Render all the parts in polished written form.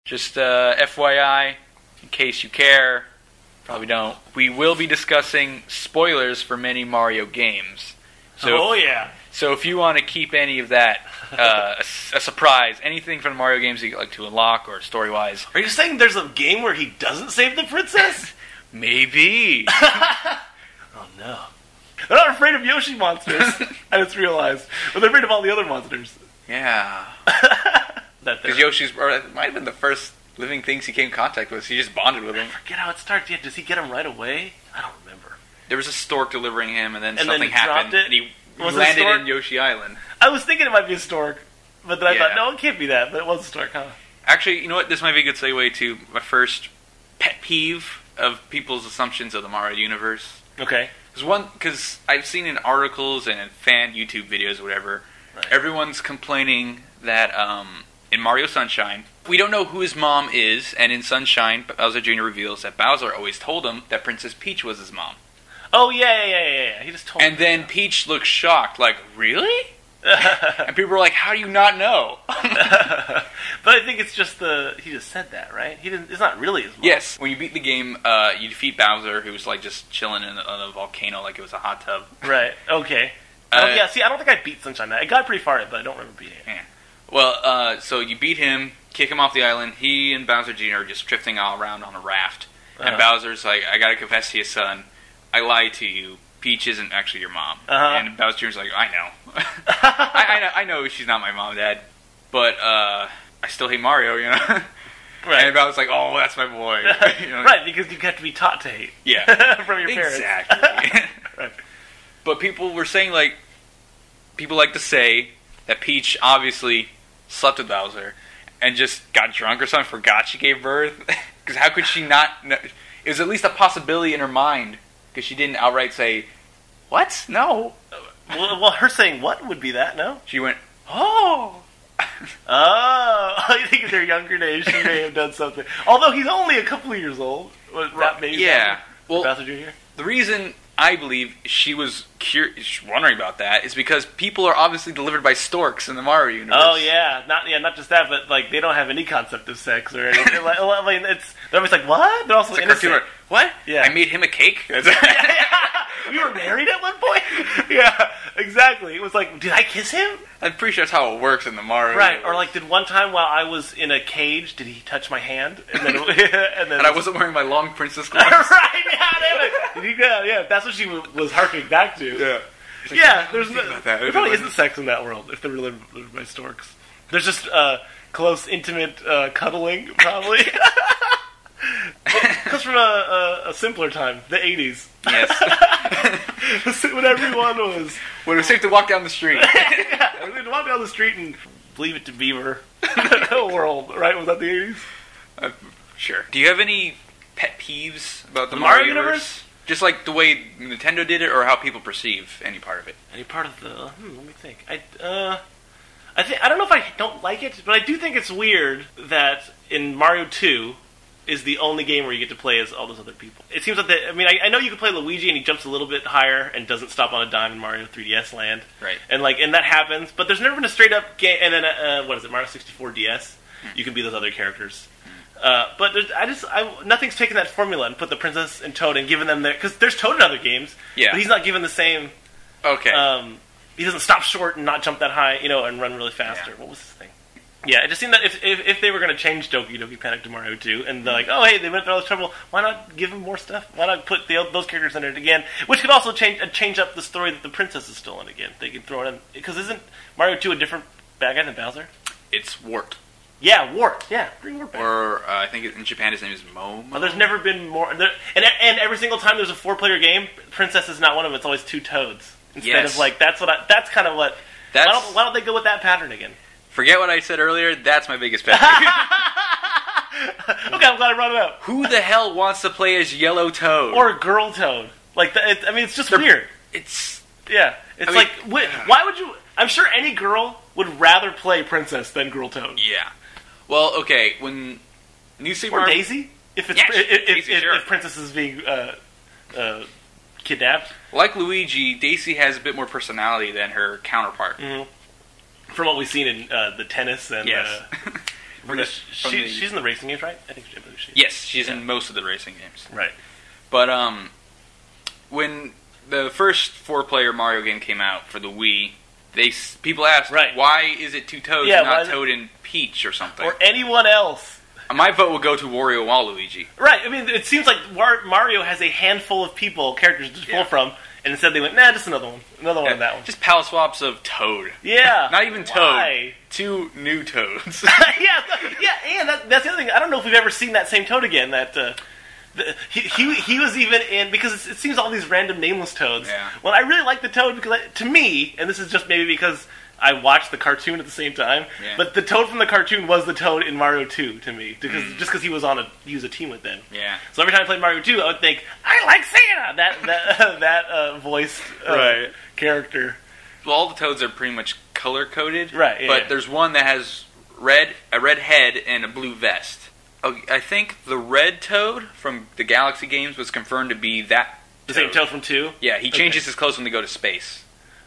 Just FYI, in case you care, probably don't, we will be discussing spoilers for many Mario games. So So if you want to keep any of that a surprise, anything from the Mario games you like to unlock or story-wise. Are you saying there's a game where he doesn't save the princess? Maybe. Oh no. They're not afraid of Yoshi monsters, I just realized. But they're afraid of all the other monsters. Yeah. Because Yoshi's, or it might have been the first living things he came in contact with, so he just bonded with him. I forget how it starts. Yeah, does he get him right away? I don't remember. There was a stork delivering him, and then something happened, and he landed in Yoshi Island. I was thinking it might be a stork, but then I thought, no, it can't be that, but it was a stork, huh? Actually, you know what? This might be a good segue to my first pet peeve of people's assumptions of the Mario universe. Okay. Because I've seen in articles and in fan YouTube videos or whatever, everyone's complaining that in Mario Sunshine, we don't know who his mom is, and in Sunshine, Bowser Jr. reveals that Bowser always told him that Princess Peach was his mom. Oh, yeah. He just told him. And then Peach looks shocked, like, really? And people are like, how do you not know? But I think it's just he just said that, right? It's not really his mom. Yes, when you beat the game, you defeat Bowser, who's like just chilling in a volcano like it was a hot tub. Right, okay. I don't think I beat Sunshine. I got pretty far in it, but I don't remember beating it. Yeah. Well, so you beat him, kick him off the island, he and Bowser Jr. are just drifting all around on a raft. And Bowser's like, I gotta confess to you, son, I lied to you. Peach isn't actually your mom. And Bowser Jr.'s like, I know. I know she's not my mom, Dad. But, I still hate Mario, you know? Right. And Bowser's like, oh, that's my boy. You know? Right, because you have to be taught to hate. Yeah. From your parents. Exactly. Right. But people were saying, like, people like to say that Peach obviously slept with Bowser and just got drunk or something, forgot she gave birth. Because how could she not know? It was at least a possibility in her mind. Because she didn't outright say, what? No. Well, her saying what would be that, no? She went, oh. I think in their younger days she may have done something. Although he's only a couple of years old. That maybe Bowser Jr.? The reason I believe she was wondering about that is because people are obviously delivered by storks in the Mario universe. Oh yeah, not just that, but like they don't have any concept of sex or anything. I mean, they're always like, what? They're also innocent. What? Yeah, I made him a cake. We were married at one point. Yeah, exactly. It was like, did I kiss him? I'm pretty sure that's how it works in the Mario. Right, universe. or like, did one time while I was in a cage, did he touch my hand? And then, and I wasn't wearing my long princess gloves. Right? Yeah. That's what she was harkening back to. Yeah. Like, yeah. There probably isn't sex in that world if they're really lived by storks. There's just close, intimate cuddling, probably. It comes from a simpler time, the 80s. Yes. When everyone was... When it was safe to walk down the street. Yeah, it was safe to walk down the street and leave it to Beaver. World, right? Was that the 80s? Sure. Do you have any pet peeves about the Mario universe? Just like the way Nintendo did it, or how people perceive any part of it? Any part of the... let me think. I don't know if I don't like it, but I do think it's weird that in Mario 2... is the only game where you get to play as all those other people. It seems like I know you can play Luigi and he jumps a little bit higher and doesn't stop on a dime in Mario 3DS Land. Right. And that happens, but there's never been a straight up game. And then what is it, Mario 64 DS? You can be those other characters. But nothing's taken that formula and put the Princess and Toad and given them because there's Toad in other games. Yeah. But he's not given the same. Okay. He doesn't stop short and not jump that high, and run really fast. Or what was his thing? Yeah, it just seemed that if they were going to change Doki Doki Panic to Mario 2, and they're like, oh, hey, they went through all this trouble, why not give them more stuff? Why not put those characters in it again? Which could also change up the story that the princess is still in again. They could throw it in. Because isn't Mario 2 a different bad guy than Bowser? It's Wart. Yeah, Wart. Yeah, bring Wart back. Or I think in Japan his name is Momo. Oh, there's never been more... And every single time there's a 4-player game, Princess is not one of them. It's always 2 Toads. Instead of that's kind of what... Why don't they go with that pattern again? Forget what I said earlier. That's my biggest pet peeve. Okay, I'm glad I brought it up. Who the hell wants to play as Yellow Toad or Girl Toad? It's just weird. It's why would you? I'm sure any girl would rather play Princess than Girl Toad. Yeah. Well, okay. When New Super Mario Daisy, if Princess is being kidnapped, like Luigi, Daisy has a bit more personality than her counterpart. Mm-hmm. From what we've seen in the tennis and She's in the racing games, right? I think she is. Yes, she's in most of the racing games. Right. But when the first 4-player Mario game came out for the Wii, people asked, why is it 2 Toads and not Toad and Peach or something? Or anyone else. My vote would go to Wario Waluigi. Right. I mean, it seems like Mario has a handful of characters to pull from, and instead they went, nah, just another one. Another one of that one. Just palette swaps of Toad. Yeah. Not even Toad. Why? 2 new Toads. and that's the other thing. I don't know if we've ever seen that same Toad again. He was even in, because it seems all these random nameless Toads. Yeah. Well, I really like the Toad because, to me, and this is just maybe because I watched the cartoon at the same time, but the Toad from the cartoon was the Toad in Mario 2 to me, just because he was a team with them. Yeah. So every time I played Mario 2, I would think, I like Santa! That voiced character. Well, all the Toads are pretty much color-coded. Right, yeah. But there's one that has a red head and a blue vest. I think the red Toad from the Galaxy games was confirmed to be that The same Toad from 2? Yeah, he changes his clothes when they go to space.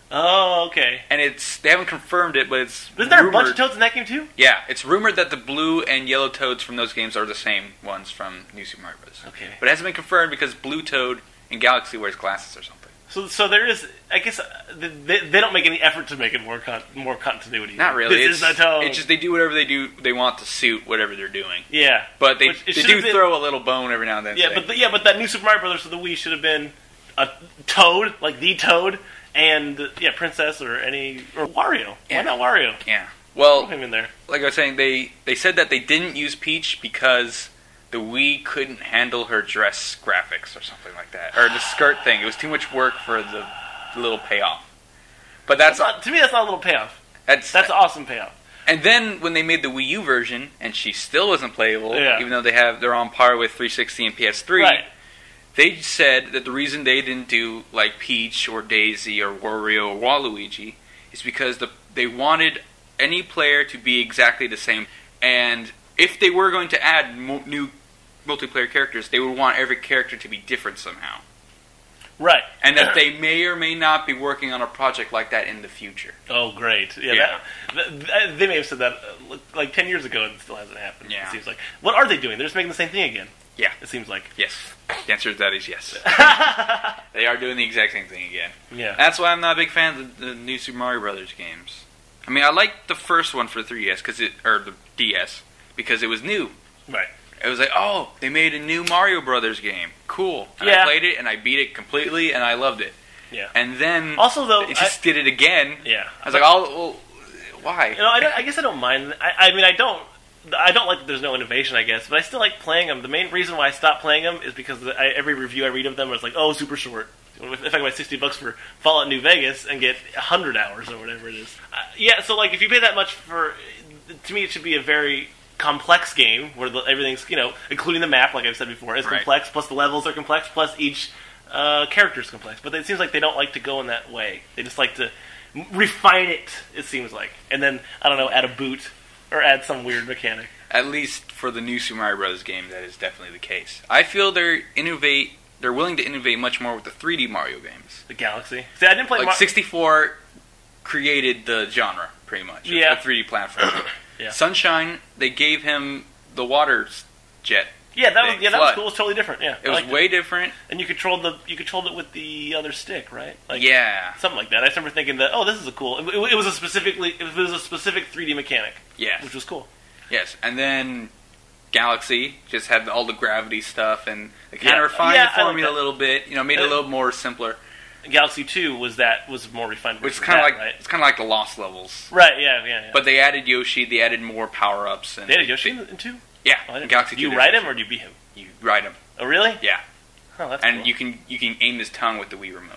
Oh, okay. And they haven't confirmed it, but it's Isn't there a bunch of Toads in that game too? Yeah, it's rumored that the blue and yellow Toads from those games are the same ones from New Super Mario Bros. Okay. But it hasn't been confirmed because blue Toad in Galaxy wears glasses or something. So there is, I guess, they don't make any effort to make it more continuity. Not really. This is the Toad. It's just they do whatever they want to suit whatever they're doing. Yeah. But they do throw a little bone every now and then. Yeah, but that New Super Mario Bros. For the Wii should have been a Toad, like the Toad, and Princess or Wario. Yeah. Why not Wario? Yeah. Well, throw him in there. Like I was saying, they said that they didn't use Peach because the Wii couldn't handle her dress graphics or something like that, or the skirt thing. It was too much work for the little payoff. But to me, that's not a little payoff. That's an awesome payoff. And then when they made the Wii U version, and she still wasn't playable, even though they're on par with 360 and PS3. Right. They said that the reason they didn't do like Peach or Daisy or Wario or Waluigi is because they wanted any player to be exactly the same. And if they were going to add new multiplayer characters, they would want every character to be different somehow. Right. And that they may or may not be working on a project like that in the future. Oh, great. Yeah. They may have said that like 10 years ago and it still hasn't happened. Yeah. It seems like. What are they doing? They're just making the same thing again. Yeah. It seems like. Yes. The answer to that is yes. They are doing the exact same thing again. Yeah. That's why I'm not a big fan of the new Super Mario Brothers games. I mean, I liked the first one for the 3DS, or the DS, because it was new. Right. It was like, oh, they made a new Mario Brothers game. Cool. And I played it, and I beat it completely, and I loved it. Yeah. And then also, though, it just did it again. Yeah. I was like, oh, well, why? You know, I guess I don't mind. I mean, I don't like that there's no innovation, I guess, but I still like playing them. The main reason why I stopped playing them is because every review I read of them is like, oh, super short. If I can buy $60 for Fallout New Vegas and get 100 hours or whatever it is. So like if you pay that much to me it should be a very complex game where everything's, including the map, like I've said before, is complex, plus the levels are complex, plus each character is complex. But it seems like they don't like to go in that way. They just like to refine it seems like. And then, I don't know, add a boot or add some weird mechanic. At least for the new Super Mario Bros. Game, that is definitely the case. I feel they're willing to innovate much more with the 3D Mario games. The Galaxy? See, I didn't play 64 created the genre, pretty much. Yeah. The 3D platform. Yeah. Sunshine, they gave him the water jet. Yeah, that was cool. It was totally different. Yeah, it was way different. And you controlled it with the other stick, right? Like, yeah, something like that. I remember thinking that, oh, this is a cool. It was a specific 3D mechanic. Yes, which was cool. Yes, and then Galaxy just had all the gravity stuff, and they kind of refined the formula a little bit. Made it a little more simpler. Galaxy 2 was more refined. Which is kind of like it's kind of like the Lost levels, right? Yeah. But they added Yoshi. They added more power ups. They added Yoshi in 2. Yeah, Galaxy 2. Do you ride him or do you beat him? You ride him. Oh, really? Yeah. Oh, that's cool. And you can aim his tongue with the Wii remote.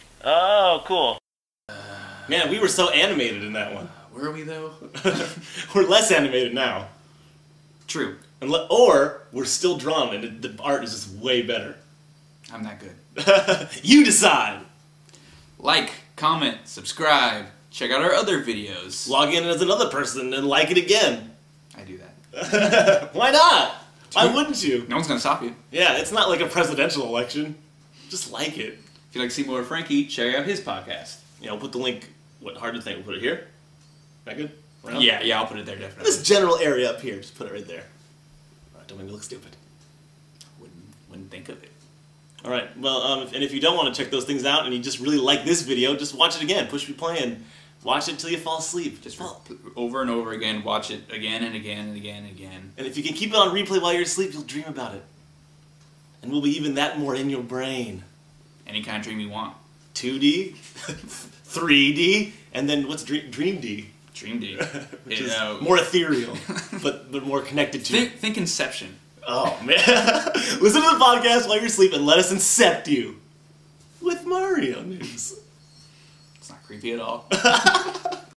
Oh, cool. Man, we were so animated in that one. Were we, though? We're less animated now. True. Or we're still drawn, and the art is just way better. I'm not good. You decide! Like, comment, subscribe, check out our other videos. Log in as another person and like it again. I do that. Why not? Why wouldn't you? No one's gonna stop you. Yeah, it's not like a presidential election. Just like it. If you'd like to see more of Frankie, check out his podcast. Yeah, I'll put the link. What hard to think? We'll put it here. Is that good? around? Yeah, I'll put it there definitely. This general area up here, just put it right there. Alright, don't make me look stupid. Wouldn't think of it. Alright, well, and if you don't want to check those things out and you just really like this video, just watch it again. Push replay and watch it till you fall asleep. Just over and over again, watch it again and again and again and again. And if you can keep it on replay while you're asleep, you'll dream about it. And we'll be even that more in your brain. Any kind of dream you want. 2D, 3D, and then what's Dream D? Dream D. Which is more ethereal, but more connected to Think Inception. Oh, man. Listen to the podcast while you're asleep and let us incept you with Mario news. It's not creepy at all.